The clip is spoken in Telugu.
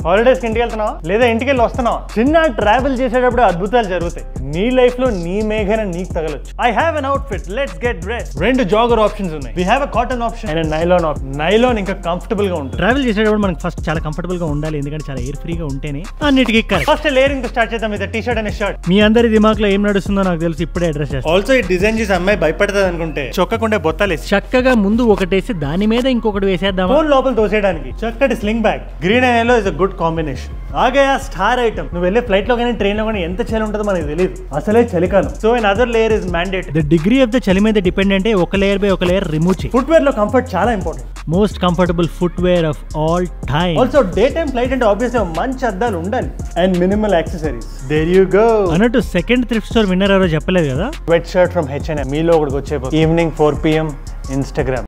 హాలిడేస్ కి ఇంటికి వెళ్తున్నావా లేదా ఇంటికి వెళ్ళి వస్తున్నావా? చిన్న ట్రావెల్ చేసేటప్పుడు అద్భుతాలు జరుగుతాయి. నీ లైఫ్ లో నీ మేఘన నీకు తగలొచ్చు. I have an outfit, let's get dress. రెండు జాగర్ ఆప్షన్స్ ఉన్నాయి. We have a cotton option and nylon option. Nylon ఇంకా కంఫర్టబుల్ గా ఉంటుంది. ట్రావెల్ చేసేటప్పుడు మనకి ఫస్ట్ చాలా కంఫర్టబుల్ గా ఉండాలి, ఎందుకంటే చాలా ఎయిర్ ఫ్రీగా ఉంటేనే అన్నిటికీ కరెక్ట్. ఫస్ట్ లేయరింగ్ తో స్టార్ట్ చేద్దాం. ఇది టీ షర్ట్ అండ్ షర్ట్. మీ అందరి దిమాగ్ లో ఏం నడుస్తుందో నాకు తెలుసు, ఇప్పుడే అడ్రస్ చేస్తాను. ఆల్సో ఈ డిజైన్ చేసి అమ్మాయి భయపడుతుంది అనుకుంటే చొక్కకుండే బొత్తాలేసి చక్కగా ముందు ఒకటేసి దాని మీద ఇంకొకటి వేసేద్దాం. ఫోన్ లోపల తోసేయడానికి చక్కటి sling bag. Green and yellow is a good combination. ఆగయా స్టార్ ఐటమ్. నువ్వు వెళ్ళే ఫ్లైట్ లో కానీ ట్రైన్ లో కానీ ఎంత చలి ఉంటుందో మనకు తెలియదు. అసలే చలికాలం. So another layer is mandate. The degree of the చలి మీద డిపెండ్ అంటే ఒక లేయర్ బై ఒక లేయర్ రిమూవ్ చేయి. ఫుట్ వేర్ లో కంఫర్ట్ చాలా important. Most comfortable footwear of all time. Also daytime flight అంటే ఆబ్వియస్లీ మంచి అద్దాలు ఉండాలి and minimal accessories. There you go. అన్నట్టు సెకండ్ థ్రిఫ్ట్ స్టోర్ విన్నర్ ఎవరో చెప్పలేదు కదా. Wet shirt from H&M. మీలో ఒకటికి వచ్చే ఈవినింగ్ 4 PM Instagram.